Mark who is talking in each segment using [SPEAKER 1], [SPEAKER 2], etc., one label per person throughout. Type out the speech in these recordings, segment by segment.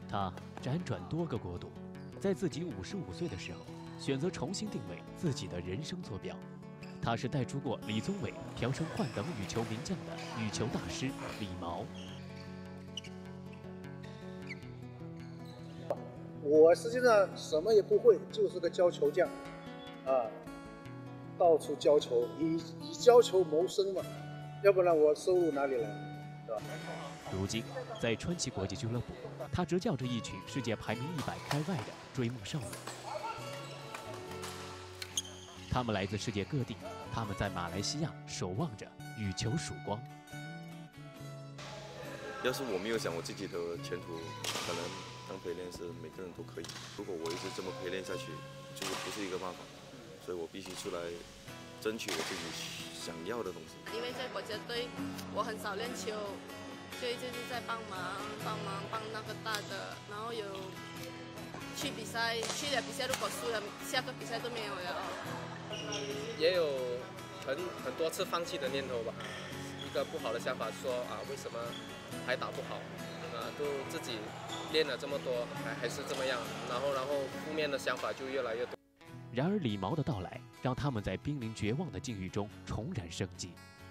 [SPEAKER 1] 他辗转多个国度，在自己55岁的时候，选择重新定位自己的人生坐标。他是带出过李宗伟调成换等羽球名将的羽球大师李毛。
[SPEAKER 2] 我实际上什么也不会，就是个教球匠，到处教球，以教球谋生嘛，要不然我收入哪里来，对吧？
[SPEAKER 1] 如今，在川崎国际俱乐部，他执教着一群世界排名100开外的追梦少年。他们来自世界各地，他们在马来西亚守望着羽球曙光。
[SPEAKER 3] 要是我没有想我自己的前途，可能当陪练是每个人都可以。如果我一直这么陪练下去，就是不是一个办法，所以我必须出来争取我自己想要的东西。
[SPEAKER 4] 因为在国家队，我很少练球，所以就是在帮忙那个大的，然后有去比赛，去了比赛如果输了，下个比赛都没有了。
[SPEAKER 5] 也有很多次放弃的念头吧，一个不好的想法说为什么还打不好，都自己练了这么多还是这么样，然后负面的想法就越来越多。
[SPEAKER 1] 然而李毛的到来，让他们在濒临绝望的境遇中重燃生机。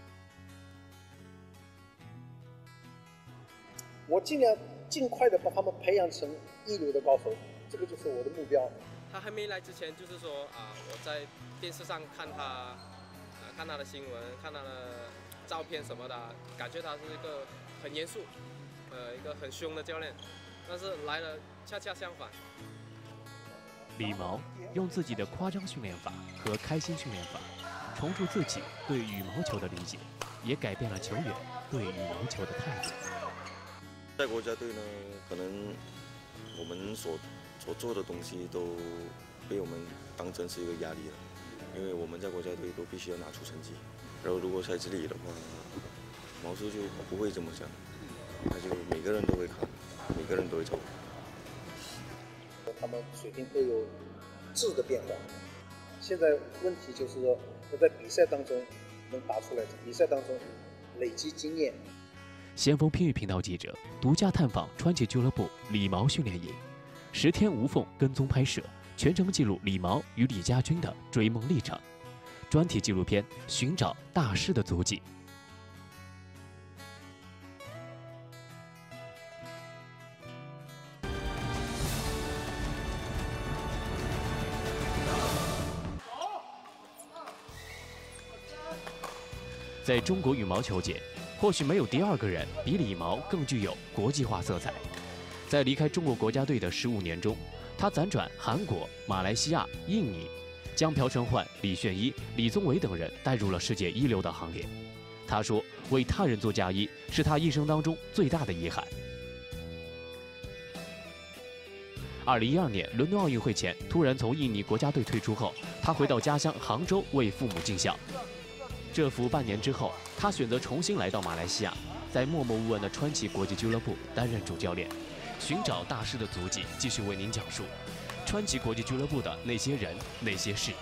[SPEAKER 2] 我尽快的把他们培养成一流的高手，这个就是我的目标。
[SPEAKER 5] 他还没来之前，就是说我在电视上看他，看他的新闻，看他的照片什么的，感觉他是一个很严肃，一个很凶的教练。但是来了，恰恰相反。
[SPEAKER 1] 李毛用自己的夸张训练法和开心训练法，重铸自己对羽毛球的理解，也改变了球员对羽毛球的态度。
[SPEAKER 3] 在国家队呢，可能我们所做的东西都被我们当成是一个压力了，因为我们在国家队都必须要拿出成绩。然后如果在这里的话，毛叔就不会这么想，他就每个人都会看，每个人都会抽。
[SPEAKER 2] 他们水平都有质的变化。现在问题就是说，要在比赛当中能打出来，比赛当中累积经验。
[SPEAKER 1] 先锋拼语频道记者独家探访川崎俱乐部李毛训练营，10天无缝跟踪拍摄，全程记录李毛与李家军的追梦历程。专题纪录片《寻找大师的足迹》。在中国羽毛球界，或许没有第二个人比李毛更具有国际化色彩。在离开中国国家队的15年中，他辗转韩国、马来西亚、印尼，将朴成焕、李炫一、李宗伟等人带入了世界一流的行列。他说：“为他人做嫁衣是他一生当中最大的遗憾。” 2012年伦敦奥运会前，突然从印尼国家队退出后，他回到家乡杭州为父母尽孝。蛰伏半年之后，他选择重新来到马来西亚，在默默无闻的川崎国际俱乐部担任主教练。寻找大师的足迹，继续为您讲述川崎国际俱乐部的那些人、那些事。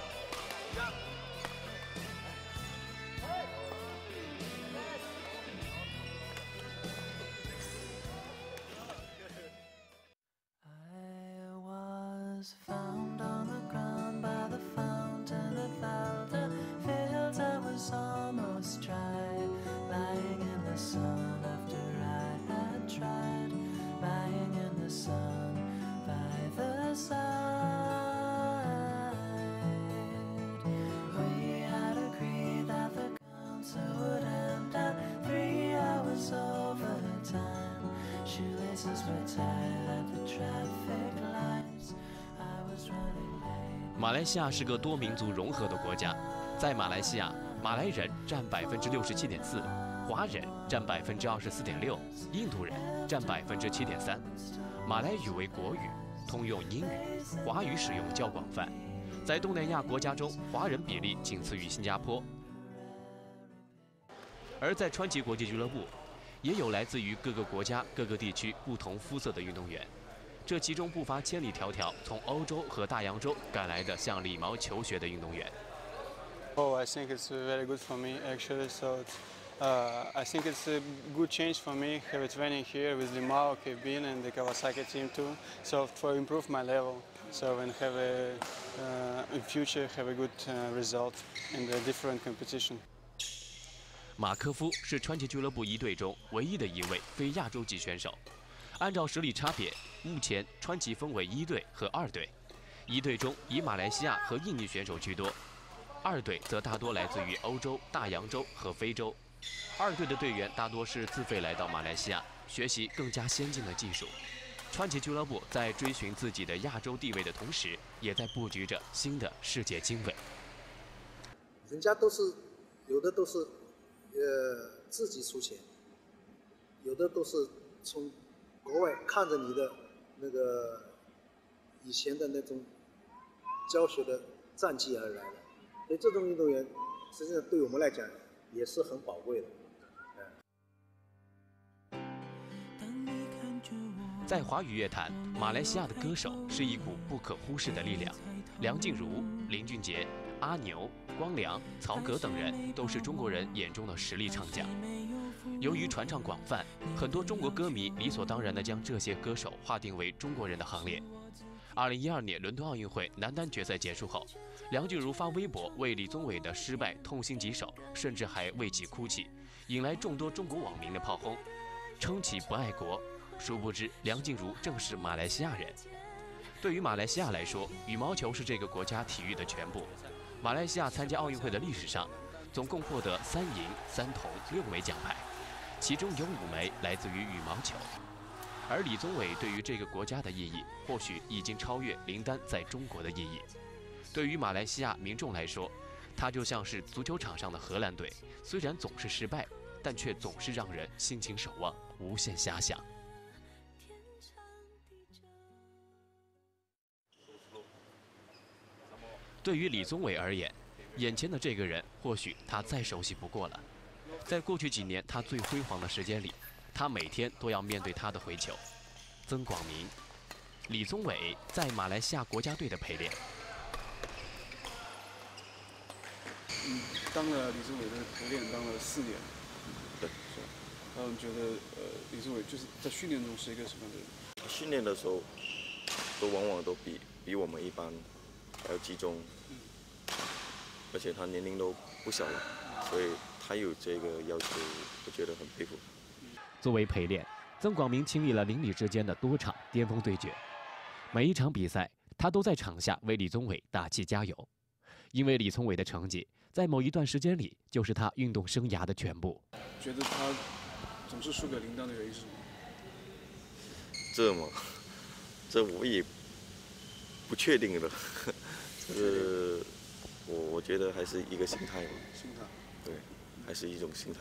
[SPEAKER 1] 马来西亚是个多民族融合的国家，在马来西亚，马来人占67.4%，华人占24.6%，印度人占7.3%。马来语为国语，通用英语，华语使用较广泛。在东南亚国家中，华人比例仅次于新加坡。而在川崎国际俱乐部，也有来自于各个国家、各个地区不同肤色的运动员。 这其中不乏千里迢迢从欧洲和大洋洲赶来的向李毛求学的运动员。
[SPEAKER 6] Oh, I think it's very good for me actually. So I think it's a good change for me. Have a training here with Limao, Kevin, and the Kawasaki team too. So for improve my level, so and have a in future have a good result in the different competition.
[SPEAKER 1] 马科夫是川崎俱乐部一队中唯一的一位非亚洲籍选手。按照实力差别，目前川崎分为一队和二队。一队中以马来西亚和印尼选手居多，二队则大多来自于欧洲、大洋洲和非洲。二队的队员大多是自费来到马来西亚，学习更加先进的技术。川崎俱乐部在追寻自己的亚洲地位的同时，也在布局着新的世界经纬。
[SPEAKER 2] 人家都是有的都是自己出钱，有的都是从国外看着你的那个以前的那种教学的战绩而来的，所以这种运动员实际上对我们来讲也是很宝贵的。
[SPEAKER 1] 在华语乐坛，马来西亚的歌手是一股不可忽视的力量。梁静茹、林俊杰、阿牛、光良、曹格等人都是中国人眼中的实力唱将。由于传唱广泛，很多中国歌迷理所当然地将这些歌手划定为中国人的行列。2012年伦敦奥运会男单决赛结束后，梁静茹发微博为李宗伟的失败痛心疾首，甚至还为其哭泣，引来众多中国网民的炮轰，称其不爱国。殊不知，梁静茹正是马来西亚人。对于马来西亚来说，羽毛球是这个国家体育的全部。马来西亚参加奥运会的历史上，总共获得3银、3铜、6枚奖牌，其中有5枚来自于羽毛球。而李宗伟对于这个国家的意义，或许已经超越林丹在中国的意义。对于马来西亚民众来说，他就像是足球场上的荷兰队，虽然总是失败，但却总是让人心情守望，无限遐想。对于李宗伟而言，眼前的这个人或许他再熟悉不过了。在过去几年他最辉煌的时间里，他每天都要面对他的回球。曾广明、李宗伟在马来西亚国家队的陪练。
[SPEAKER 6] 当了李宗伟的陪练当了4年。
[SPEAKER 3] 对。
[SPEAKER 6] 觉得李宗伟就是在训练中是一个什么样的人？
[SPEAKER 3] 训练的时候，往往都比我们一般还要集中，而且他年龄都不小了，所以他有这个要求，我觉得很佩服。
[SPEAKER 1] 作为陪练，曾广明经历了邻里之间的多场巅峰对决，每一场比赛他都在场下为李宗伟打气加油，因为李宗伟的成绩在某一段时间里就是他运动生涯的全部。
[SPEAKER 6] 觉得他总是输给林丹的原因是什么？
[SPEAKER 3] 这我也不确定了。我觉得还是一个心态吧。
[SPEAKER 6] 心态。
[SPEAKER 3] 对，还是一种心态。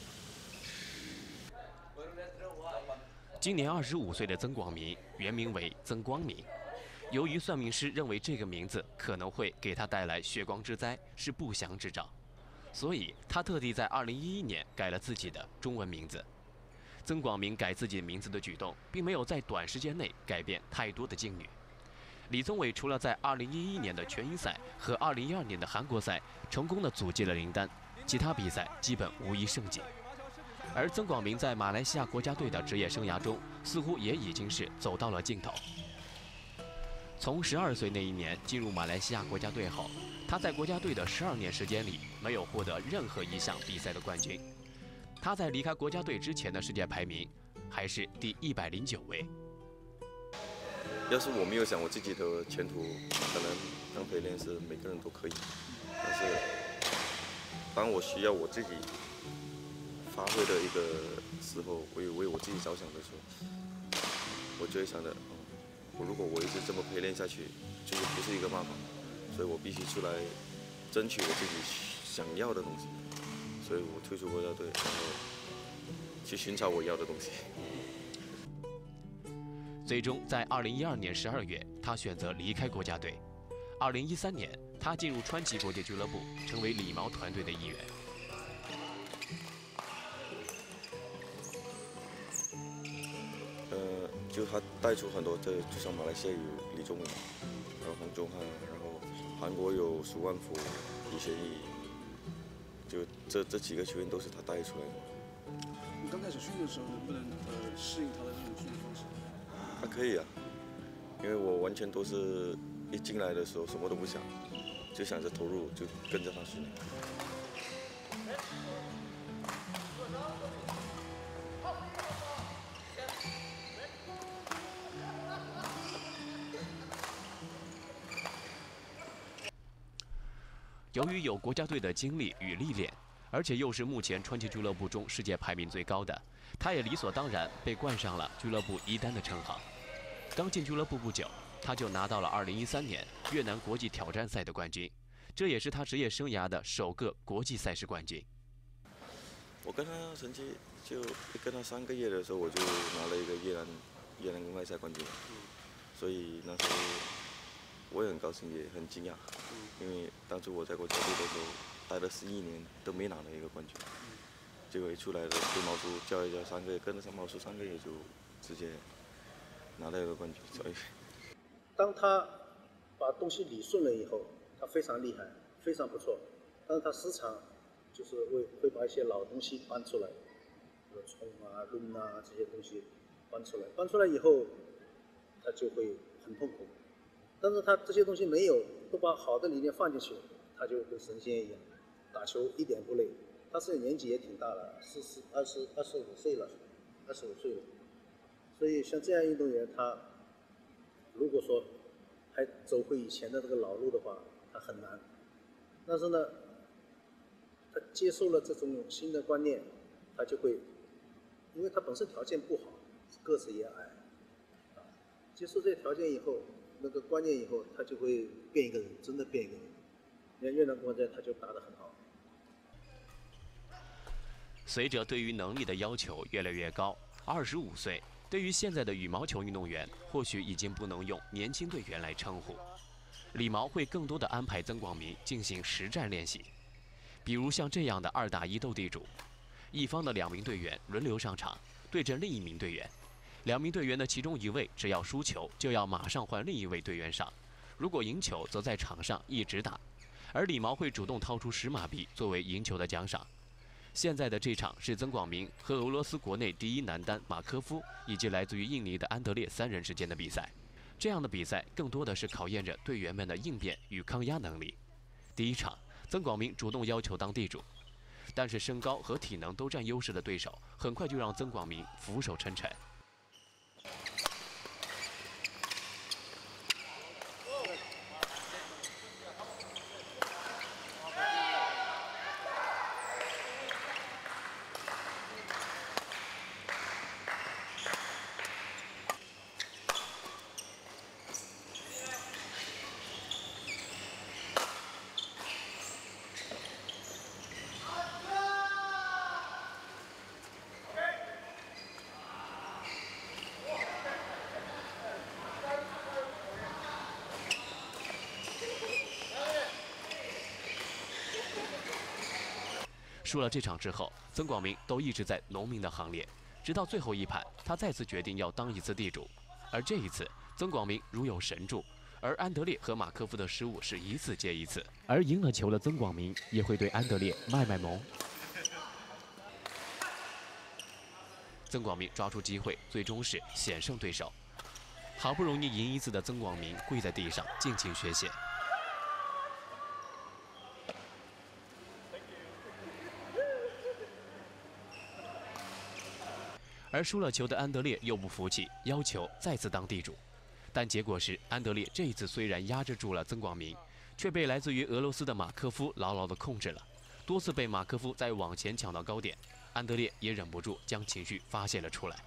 [SPEAKER 1] 今年25岁的曾广明，原名为曾光明。由于算命师认为这个名字可能会给他带来血光之灾，是不祥之兆，所以他特地在2011年改了自己的中文名字。曾广明改自己名字的举动，并没有在短时间内改变太多的境遇。李宗伟除了在2011年的全英赛和2012年的韩国赛成功地阻击了林丹，其他比赛基本无一胜绩。而曾广明在马来西亚国家队的职业生涯中，似乎也已经是走到了尽头。从12岁那一年进入马来西亚国家队后，他在国家队的12年时间里没有获得任何一项比赛的冠军。他在离开国家队之前的世界排名还是第109位。
[SPEAKER 3] 要是我没有想我自己的前途，可能当陪练是每个人都可以。但是当我需要我自己发挥的一个时候，为我自己着想的时候，我就会想着，如果我一直这么陪练下去，就是不是一个办法，所以我必须出来争取我自己想要的东西。所以我退出国家队，然后去寻找我要的东西。
[SPEAKER 1] 最终在2012年12月，他选择离开国家队。2013年，他进入川崎国际俱乐部，成为李毛团队的一员。
[SPEAKER 3] 就他带出很多，就像马来西亚有李宗伟，然后黄宗翰，然后韩国有苏万福、李学义，就这几个球员都是他带出来的。
[SPEAKER 7] 你刚开始训练的时候，能不能适应他的这种训练方式？
[SPEAKER 3] 还可以啊，因为我完全都是一进来的时候什么都不想，就想着投入，就跟着他训练。
[SPEAKER 1] 由于有国家队的经历与历练，而且又是目前传奇俱乐部中世界排名最高的，他也理所当然被冠上了俱乐部一丹的称号。刚进俱乐部不久，他就拿到了2013年越南国际挑战赛的冠军，这也是他职业生涯的首个国际赛事冠军。
[SPEAKER 3] 我跟他成绩就跟他3个月的时候，我就拿了一个越南公开赛冠军，所以那时候我也很高兴，也很惊讶，因为当初我在国家队的时候待了11年都没拿到一个冠军，结果一出来的被毛叔教一教3个月，跟着上毛叔3个月就直接拿到一个冠军，所以
[SPEAKER 2] 当他把东西理顺了以后，他非常厉害，非常不错。但是他时常就是会把一些老东西搬出来，葱啊、抡啊这些东西搬出来，搬出来以后，他就会很痛苦。但是他这些东西没有，都把好的理念放进去，他就跟神仙一样，打球一点不累。他现在年纪也挺大了，25岁了，所以像这样运动员，他如果说还走回以前的这个老路的话，他很难。但是呢，他接受了这种新的观念，他就会，因为他本身条件不好，个子也矮，接受这些条件以后，那个观念以后，他就会变一个人，真的变一个人。你看越南国家他就打得很好。
[SPEAKER 1] 随着对于能力的要求越来越高，25岁对于现在的羽毛球运动员，或许已经不能用年轻队员来称呼。李毛会更多的安排曾广民进行实战练习，比如像这样的2打1斗地主，一方的2名队员轮流上场，对阵另一名队员，2名队员的其中一位只要输球，就要马上换另一位队员上，如果赢球，则在场上一直打。而李毛会主动掏出10马币作为赢球的奖赏。现在的这场是曾广民和俄罗斯国内第1男单马科夫以及来自于印尼的安德烈3人之间的比赛。这样的比赛更多的是考验着队员们的应变与抗压能力。第1场，曾广民主动要求当地主，但是身高和体能都占优势的对手，很快就让曾广民俯首称臣。输了这场之后，曾广民都一直在农民的行列，直到最后一盘，他再次决定要当一次地主。而这一次，曾广民如有神助，而安德烈和马科夫的失误是一次接一次，而赢了球的曾广民也会对安德烈卖萌。曾广民抓住机会，最终是险胜对手。好不容易赢一次的曾广民跪在地上尽情宣泄。而输了球的安德烈又不服气，要求再次当地主，但结果是安德烈这一次虽然压制住了曾广民，却被来自于俄罗斯的马科夫牢牢地控制了，多次被马科夫在网前抢到高点，安德烈也忍不住将情绪发泄了出来。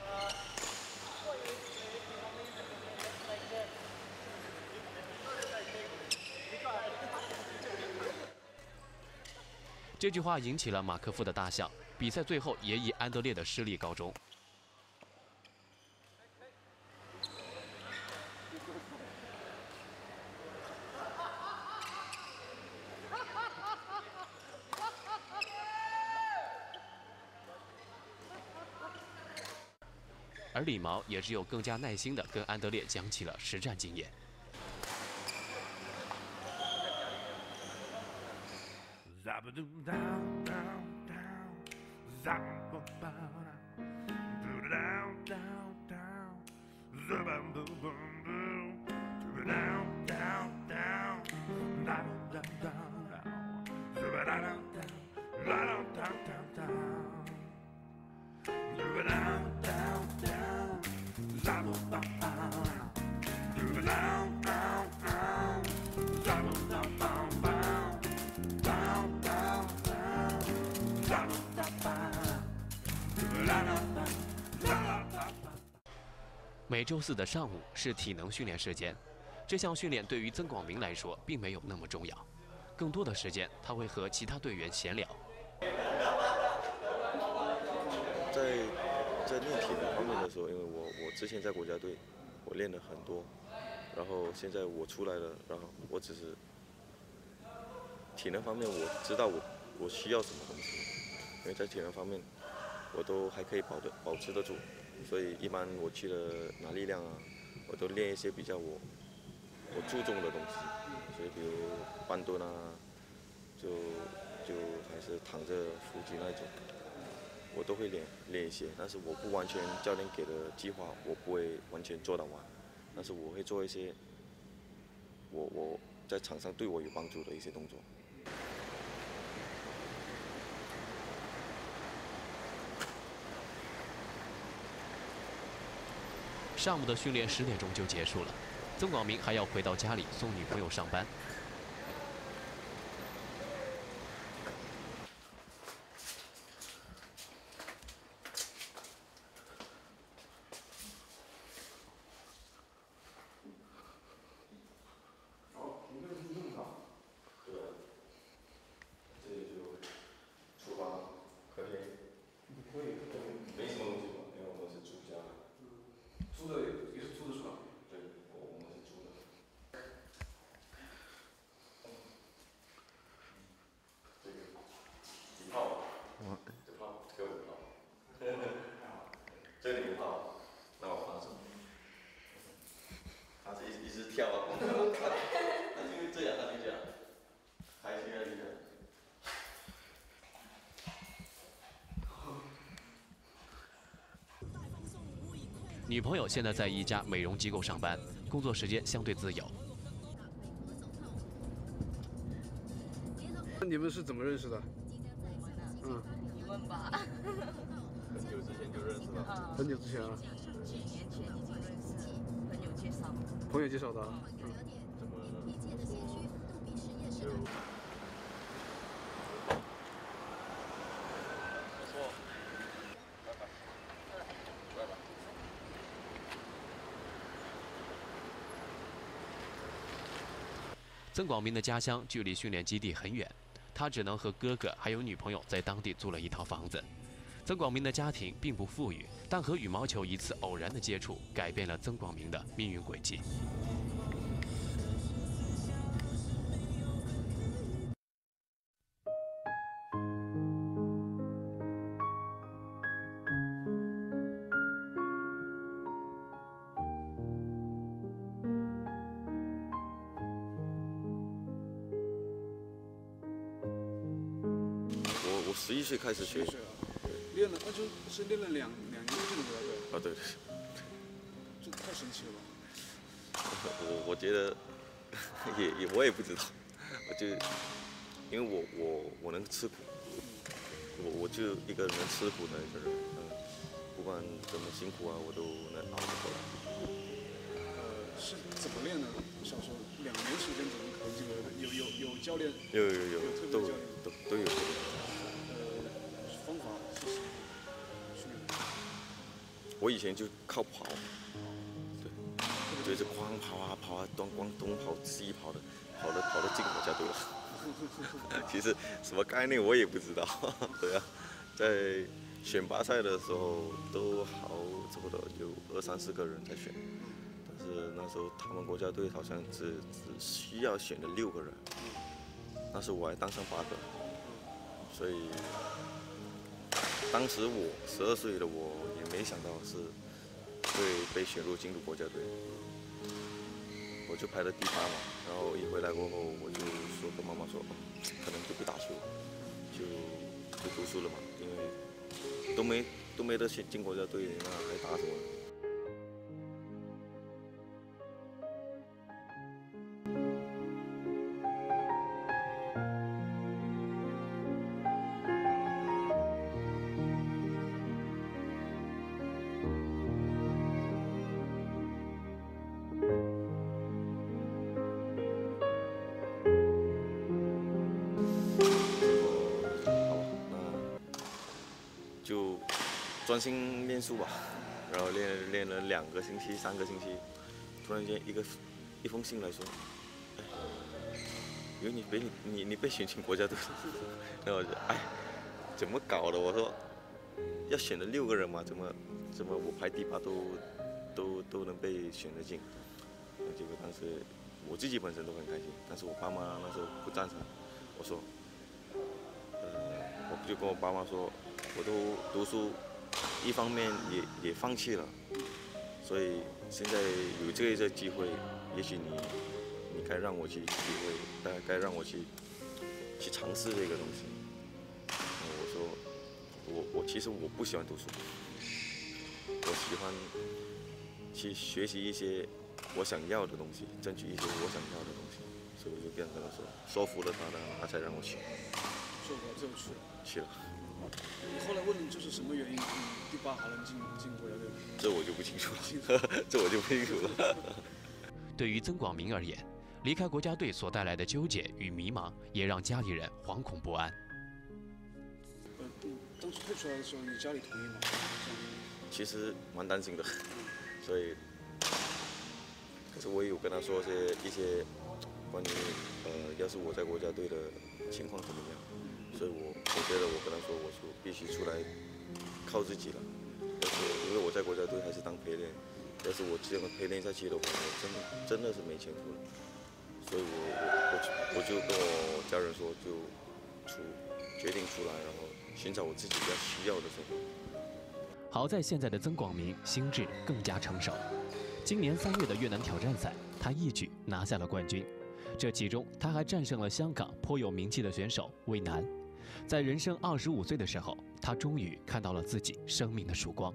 [SPEAKER 1] 这句话引起了马科夫的大笑，比赛最后也以安德烈的失利告终。而李毛也只有更加耐心地跟安德烈讲起了实战经验。
[SPEAKER 8] Zabba-doo down, down, down, zabba-ba-ba-da. Do-da-down, down, down, zabba-boom-boom-boom. Do-da-down, down, down, da-da-da-da-da. Zabba-da-down, down, da-down, down, down, down. Do-da-down, down, down, zabba-ba-ba-da. Do-da-down, down, down, zabba-da-ba-ba.
[SPEAKER 1] 每周四的上午是体能训练时间，这项训练对于曾广明来说并没有那么重要，更多的时间他会和其他队员闲聊。
[SPEAKER 3] 在练体能方面的时候，因为我之前在国家队，我练了很多，然后现在我出来了，然后我只是体能方面我知道我需要什么东西，因为在体能方面我都还可以保持得住。 所以一般我去了拿力量啊，我都练一些比较我注重的东西，所以比如半蹲啊，就还是躺着腹肌那种，我都会练一些。但是我不完全教练给的计划，我不会完全做到完，但是我会做一些我在场上对我有帮助的一些动作。
[SPEAKER 1] 上午的训练10点钟就结束了，曾广明还要回到家里送女朋友上班。
[SPEAKER 3] 好，你为什么这么高？对，这里就厨房、客厅，没什么东西吧，因为我们是住家。
[SPEAKER 7] 租的也是租的是吧？
[SPEAKER 3] 对，我们是租的。这个几号？这号，这个5号。这里5号，那我放手。他是一直跳啊，他就这样，他就这样，开心啊就这样。
[SPEAKER 1] 女朋友现在在一家美容机构上班，工作时间相对自由。
[SPEAKER 7] 你们是怎么认识的？
[SPEAKER 9] 你问吧。
[SPEAKER 3] 很久之前就认识了。
[SPEAKER 7] 很久之前啊。
[SPEAKER 9] 几年前已经认识，朋友介绍。
[SPEAKER 7] 朋友介绍的。
[SPEAKER 3] 怎么？就。
[SPEAKER 1] 曾广明的家乡距离训练基地很远，他只能和哥哥还有女朋友在当地租了一套房子。曾广明的家庭并不富裕，但和羽毛球一次偶然的接触，改变了曾广明的命运轨迹。
[SPEAKER 3] 我11岁开始学，
[SPEAKER 7] 练了，那就是练了2年就进国家队。
[SPEAKER 3] 啊对，
[SPEAKER 7] 这太神奇了吧！
[SPEAKER 3] 我觉得我也不知道，我就因为我能吃苦，我就一个能吃苦的一个人，不管怎么辛苦啊，我都能熬得过来。
[SPEAKER 7] 是怎么练的？小时候2年时间怎么考进国家队？有教练？
[SPEAKER 3] 有，
[SPEAKER 7] 特别教练
[SPEAKER 3] 都有。
[SPEAKER 7] 方法是什么？
[SPEAKER 3] 我以前就靠跑，对，就是光跑啊，东跑西跑的，跑得进国家队了。其实什么概念我也不知道，对啊，在选拔赛的时候都差不多有2、3、4个人在选，但是那时候他们国家队好像只需要选了6个人，那时我还当上8个，所以。 当时我12岁的我也没想到是会被选入进入国家队， 我就排了第8嘛，然后一回来过后，我就说跟妈妈说，可能就不打球，就读书了嘛，因为都没得进国家队，那还打什么？就专心练书吧，然后练了2个星期、3个星期，突然间一封信来说，哎，以为你被选进国家队，然后我就怎么搞的？我说要选了6个人嘛，怎么我排第8都能被选得进？结果当时我自己本身都很开心，但是我爸妈那时候不赞成，我说，我就跟我爸妈说。我都读书，一方面也放弃了，所以现在有这个机会，也许你该让我去体会，该让我去尝试这个东西。我说我其实我不喜欢读书，我喜欢去学习一些我想要的东西，争取一些我想要的东西，所以我就跟他说，说服了他才让我去。
[SPEAKER 7] 说服了之后去了。
[SPEAKER 3] 去了。
[SPEAKER 7] 后来问了就是什么原因，第8还能进国家队？
[SPEAKER 3] 这我就不清楚了，这我就不清楚了。
[SPEAKER 1] 对于曾广明而言，离开国家队所带来的纠结与迷茫，也让家里人惶恐不安。
[SPEAKER 7] 当初退出来的时候，你家里同意吗？
[SPEAKER 3] 其实蛮担心的，所以，可是我也有跟他说一些关于要是我在国家队的情况怎么样。所以我觉得我跟他说，我说必须出来靠自己了。但是因为我在国家队还是当陪练，要是我这样陪练下去的话，我真的是没前途了。所以我就跟我家人说，就决定出来，然后寻找我自己比较需要的生活。
[SPEAKER 1] 好在现在的曾广明心智更加成熟。今年3月的越南挑战赛，他一举拿下了冠军。这其中，他还战胜了香港颇有名气的选手魏楠。在人生25岁的时候，他终于看到了自己生命的曙光。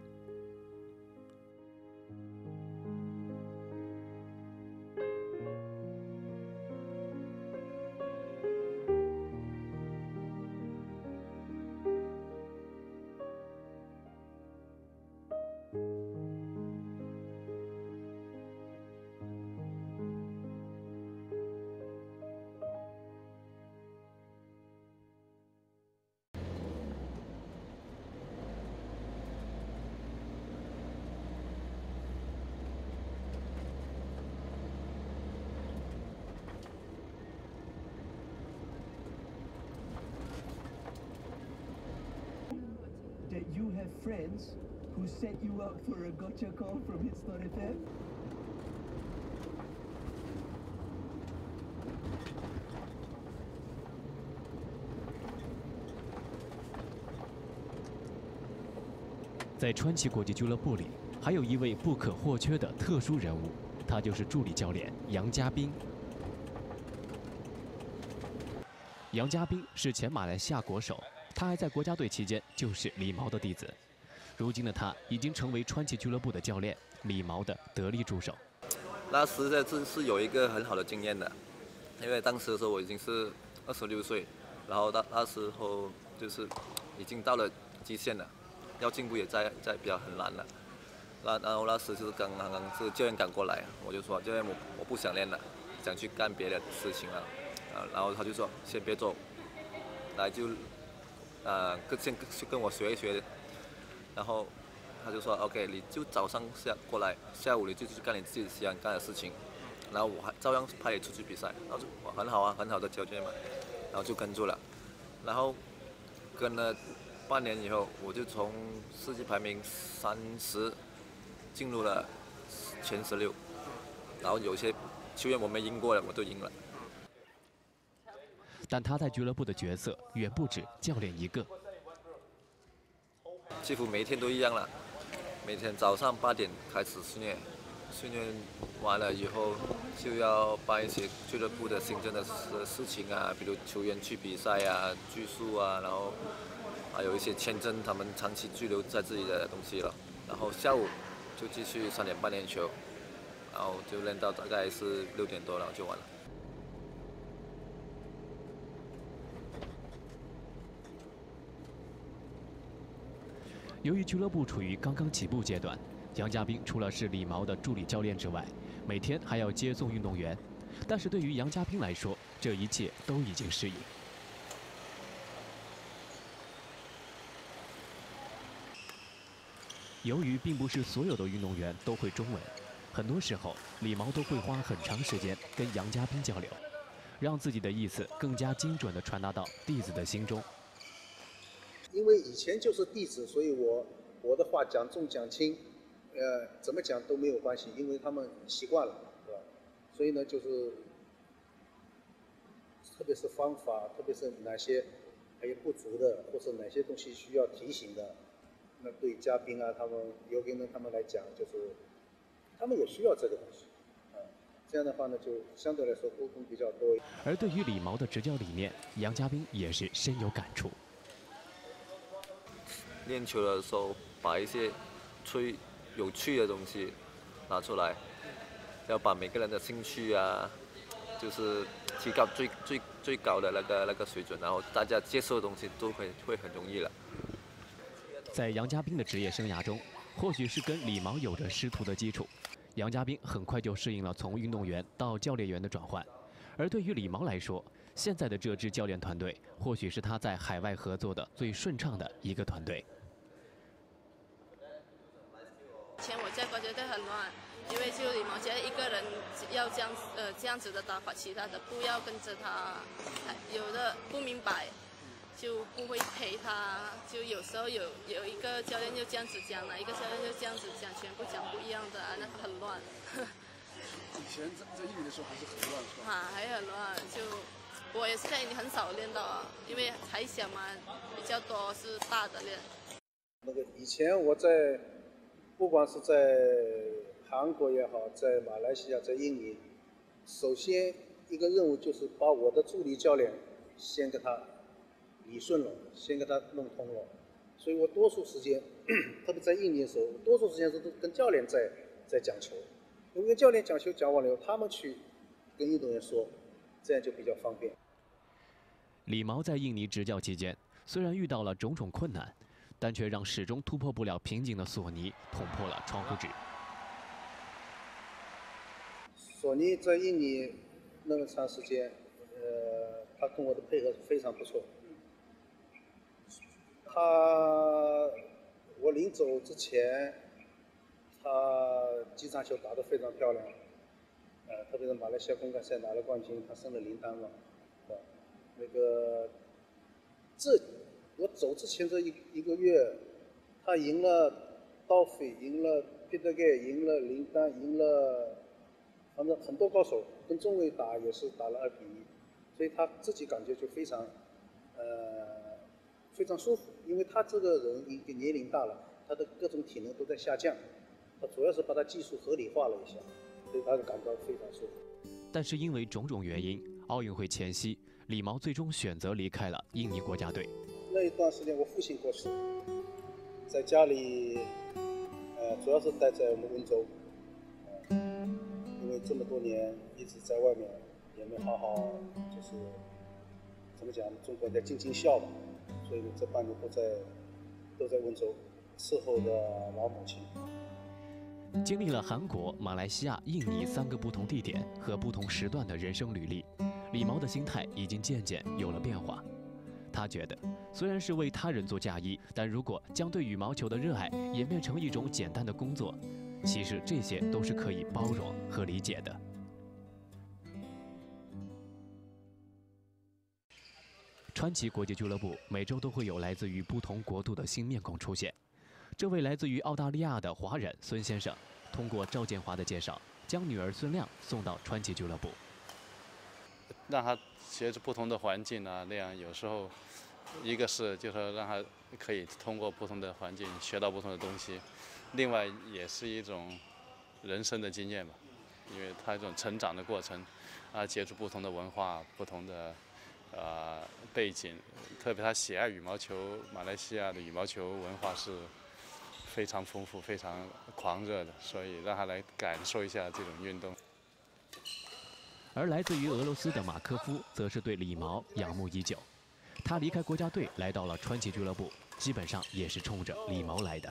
[SPEAKER 10] That you have friends who set you up for a gotcha call from Hitstar FM?
[SPEAKER 1] "在川崎国际俱乐部里，还有一位不可或缺的特殊人物，他就是助理教练杨嘉宾。杨嘉宾是前马来西亚国手。他还在国家队期间就是李毛的弟子，如今的他已经成为川崎俱乐部的教练，李毛的得力助手。
[SPEAKER 11] 那实在是有一个很好的经验的，因为当时的时候我已经是26岁，然后那时候就是已经到了极限了，要进步也在比较很难了。然后那时就是刚是教练赶过来，我就说教练我不想练了，想去干别的事情了，然后他就说先别走，来就。先跟我学一学，然后他就说 OK， 你就早上过来，下午你就去干你自己喜欢干的事情，然后我还照样派你出去比赛，然后就很好啊，很好的教练嘛，然后就跟住了，然后跟了半年以后，我就从世界排名30进入了前16，然后有些球员我没赢过的我都赢了。
[SPEAKER 1] 但他在俱乐部的角色远不止教练一个，几
[SPEAKER 11] 乎每天都一样了。每天早上8点开始训练， 训练完了以后，就要办一些俱乐部的行政的事情啊，比如球员去比赛啊、住宿啊，然后还有一些签证，他们长期居留在这里的东西了。然后下午就继续3点半练球，然后就练到大概是6点多，然后就完了。
[SPEAKER 1] 由于俱乐部处于刚刚起步阶段，杨家斌除了是李毛的助理教练之外，每天还要接送运动员。但是对于杨家斌来说，这一切都已经适应。由于并不是所有的运动员都会中文，很多时候李毛都会花很长时间跟杨家斌交流，让自己的意思更加精准地传达到弟子的心中。
[SPEAKER 2] 因为以前就是弟子，所以我的话讲重讲轻，怎么讲都没有关系，因为他们习惯了，是吧？所以呢，就是特别是方法，特别是哪些还有不足的，或者哪些东西需要提醒的，那对嘉宾啊，他们游泳人他们来讲，就是他们也需要这个东西，这样的话呢，就相对来说沟通比较多。
[SPEAKER 1] 而对于李毛的执教理念，杨家斌也是深有感触。
[SPEAKER 11] 练球的时候，把一些最有趣的东西拿出来，要把每个人的兴趣啊，就是提高最高的那个水准，然后大家接受的东西都会很容易了。
[SPEAKER 1] 在杨家斌的职业生涯中，或许是跟李毛有着师徒的基础，杨家斌很快就适应了从运动员到教练员的转换。而对于李毛来说，现在的这支教练团队，或许是他在海外合作的最顺畅的一个团队。
[SPEAKER 4] 以前我在国家队很乱，因为就李毛觉得一个人要这样子的打法，其他的不要跟着他，有的不明白就不会陪他，就有时候有一个教练就这样子讲了，一个教练就这样子讲，全部讲不一样的，那个很乱。
[SPEAKER 7] 以前在印尼的时候还是很乱，是吧？
[SPEAKER 4] 还很乱，就我也是在印尼很少练到，因为还小嘛，比较多是大的练。
[SPEAKER 2] 那个以前我在。不管是在韩国也好，在马来西亚、在印尼，首先一个任务就是把我的助理教练先给他理顺了，先给他弄通了。所以我多数时间，特别在印尼的时候，多数时间是都跟教练在讲球。因为跟教练讲球讲完了以后，他们去跟运动员说，这样就比较方便。
[SPEAKER 1] 李毛在印尼执教期间，虽然遇到了种种困难，但却让始终突破不了瓶颈的索尼捅破了窗户纸。
[SPEAKER 2] 索尼在印尼那么长时间，他跟我的配合非常不错。我临走之前，他几场球打得非常漂亮，特别是马来西亚公开赛拿了冠军，他升了0单嘛，那个我走之前这一个月，他赢了刀菲，赢了皮特盖，赢了林丹，赢了，反正很多高手跟中卫打也是打了2比1，所以他自己感觉就非常舒服，因为他这个人一个年龄大了，他的各种体能都在下降，他主要是把他技术合理化了一下，所以他就感到非常舒服。
[SPEAKER 1] 但是因为种种原因，奥运会前夕，李毛最终选择离开了印尼国家队。
[SPEAKER 2] 那一段时间我父亲过世，在家里，主要是待在我们温州，因为这么多年一直在外面，也没好好就是怎么讲，中国在尽孝吧，所以这半年都在温州伺候着老母亲。
[SPEAKER 1] 经历了韩国、马来西亚、印尼3个不同地点和不同时段的人生履历，李毛的心态已经渐渐有了变化。他觉得，虽然是为他人做嫁衣，但如果将对羽毛球的热爱演变成一种简单的工作，其实这些都是可以包容和理解的。川崎国际俱乐部每周都会有来自于不同国度的新面孔出现。这位来自于澳大利亚的华人孙先生，通过赵建华的介绍，将女儿孙亮送到川崎俱乐部，
[SPEAKER 12] 让他学着不同的环境啊，那样有时候，一个是就是让他可以通过不同的环境学到不同的东西，另外也是一种人生的经验吧，因为他这种成长的过程，啊，接触不同的文化、不同的背景，特别他喜爱羽毛球，马来西亚的羽毛球文化是非常丰富、非常狂热的，所以让他来感受一下这种运动。
[SPEAKER 1] 而来自于俄罗斯的马科夫则是对李毛仰慕已久，他离开国家队来到了川崎俱乐部，基本上也是冲着李毛来的。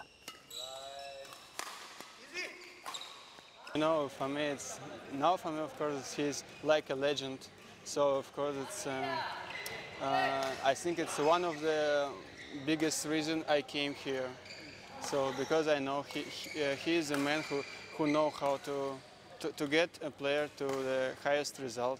[SPEAKER 6] You know, for me, of course, he's like a legend. So, of course, I think it's one of the biggest reasons I came here. So, because I know he is a man who knows how to get a player to the highest result.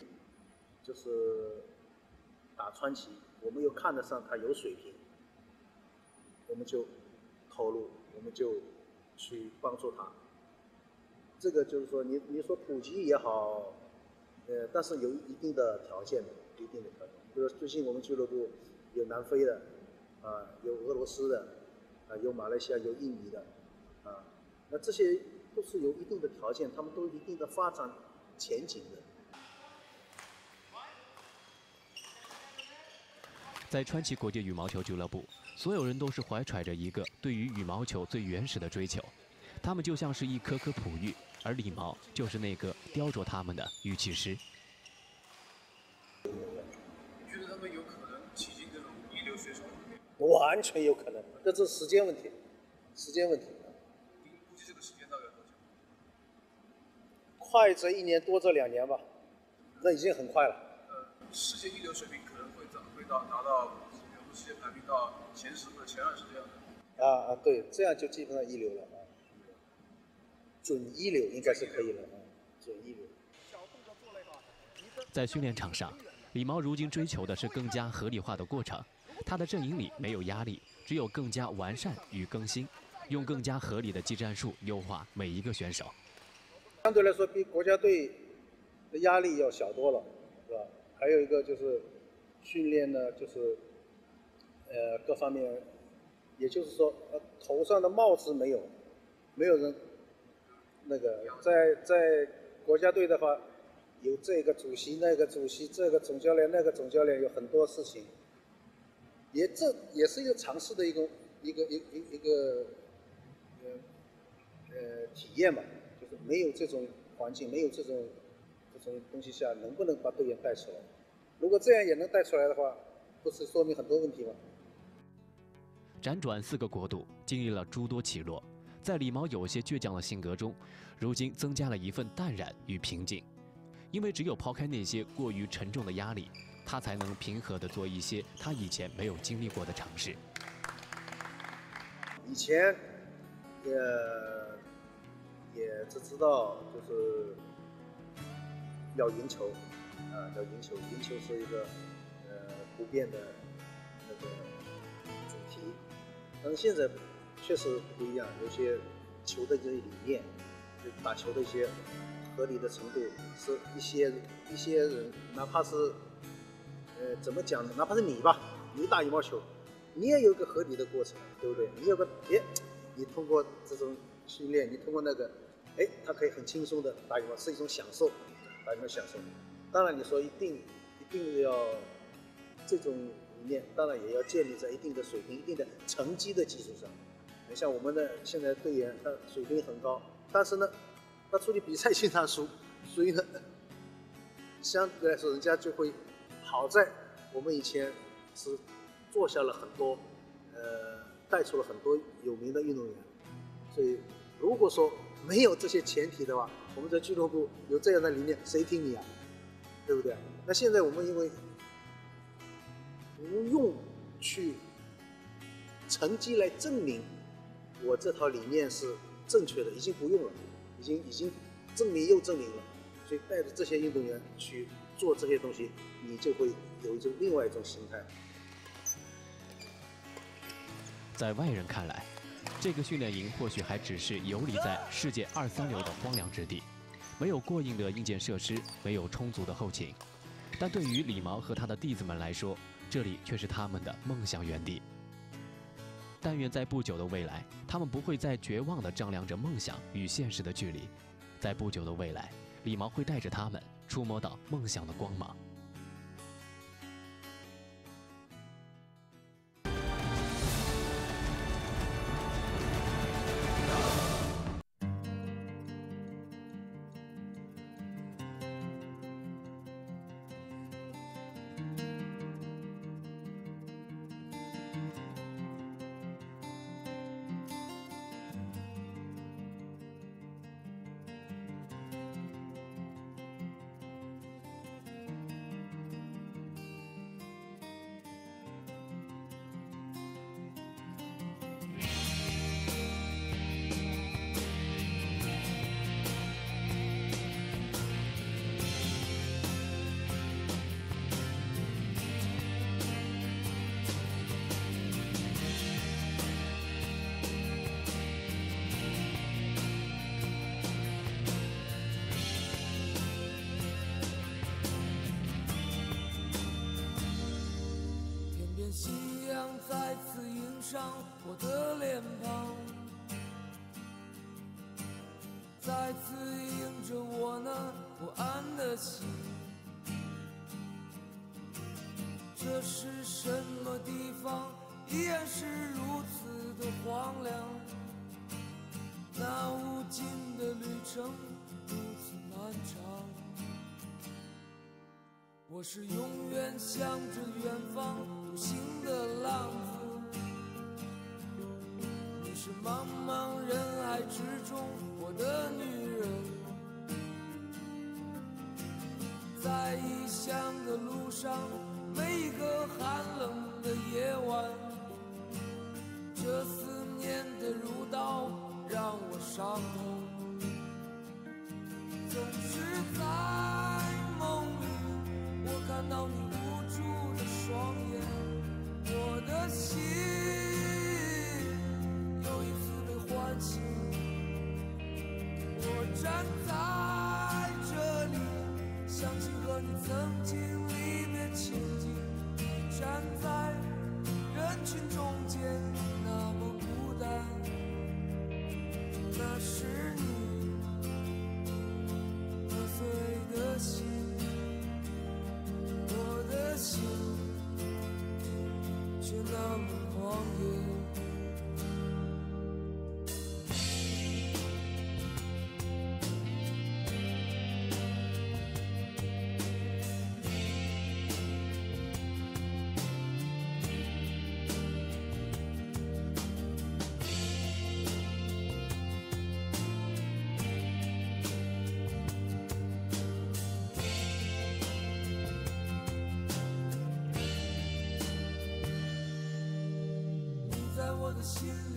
[SPEAKER 2] 就是打川崎，我们又看得上他有水平，我们就投入，我们就去帮助他。 这个就是说，你说普及也好，但是有一定的条件的，一定的条件。比如说最近我们俱乐部有南非的，有俄罗斯的，有马来西亚，有印尼的，那这些都是有一定的条件，他们都有一定的发展前景的。
[SPEAKER 1] 在川崎国际羽毛球俱乐部，所有人都是怀揣着一个对于羽毛球最原始的追求，他们就像是一颗颗璞玉。 而李毛就是那个雕琢他们的玉器师。
[SPEAKER 7] 你觉得他们有可能挤进这种一流选手？
[SPEAKER 2] 完全有可能，这是时间问题，时间问题。
[SPEAKER 7] 您估计这个时间大概多久？
[SPEAKER 2] 快则1年，多则2年吧，那已经很快了。
[SPEAKER 7] 世界一流水平可能会达到，比如世界排名到前10或者前20这样的。
[SPEAKER 2] 对，这样就基本上一流了。 准一流应该是可以了，准一流。
[SPEAKER 1] 在训练场上，李毛如今追求的是更加合理化的过程。他的阵营里没有压力，只有更加完善与更新，用更加合理的技战术优化每一个选手。
[SPEAKER 2] 相对来说，比国家队的压力要小多了，是吧？还有一个就是训练呢，就是各方面，也就是说，头上的帽子没有人。 那个在国家队的话，有这个主席、那个主席、这个总教练、那个总教练，有很多事情，这也是一个尝试的一个体验嘛，就是没有这种环境，没有这种东西下，能不能把队员带出来？如果这样也能带出来的话，不是说明很多问题吗？
[SPEAKER 1] 辗转4个国度，经历了诸多起落。 在李毛有些倔强的性格中，如今增加了一份淡然与平静，因为只有抛开那些过于沉重的压力，他才能平和地做一些他以前没有经历过的尝试。
[SPEAKER 2] 以前也只知道就是要赢球，要赢球，赢球是一个不变的那个主题，但是现在。 确实不一样，有些球的这些理念，打球的一些合理的程度，是一些人，哪怕是怎么讲呢？哪怕是你吧，你打羽毛球，你也有一个合理的过程，对不对？你有个你通过这种训练，你通过那个，他可以很轻松的打羽毛，是一种享受，打羽毛享受。当然你说一定要这种理念，当然也要建立在一定的水平、一定的成绩的基础上。 像我们的现在队员，他水平很高，但是呢，他出去比赛经常输，所以呢，相对来说人家就会好在我们以前是做下了很多，带出了很多有名的运动员，所以如果说没有这些前提的话，我们在俱乐部有这样的理念，谁听你啊？对不对？那现在我们因为不用去成绩来证明。 我这套理念是正确的，已经不用了，已经证明又证明了，所以带着这些运动员去做这些东西，你就会有另外一种心态。
[SPEAKER 1] 在外人看来，这个训练营或许还只是游离在世界2、3流的荒凉之地，没有过硬的硬件设施，没有充足的后勤，但对于李毛和他的弟子们来说，这里却是他们的梦想园地。 但愿在不久的未来，他们不会再绝望地丈量着梦想与现实的距离。在不久的未来，李毛会带着他们触摸到梦想的光芒。
[SPEAKER 13] 夕阳再次映上我的脸庞，再次映着我那不安的心。这是什么地方？依然是如此的荒凉，那无尽的旅程如此漫长。我是永远向着远方独行的浪子，你是茫茫人海之中我的女人。在异乡的路上，每一个寒冷的夜晚，这思念的如刀让我伤痛。总是在梦里，我看到你无助的双眼，我的心又一次被唤醒。我站在这里，想起和你曾经离别情景，站在人群中间那么孤单，那是你破碎的心，我的心却那么狂野。在我的心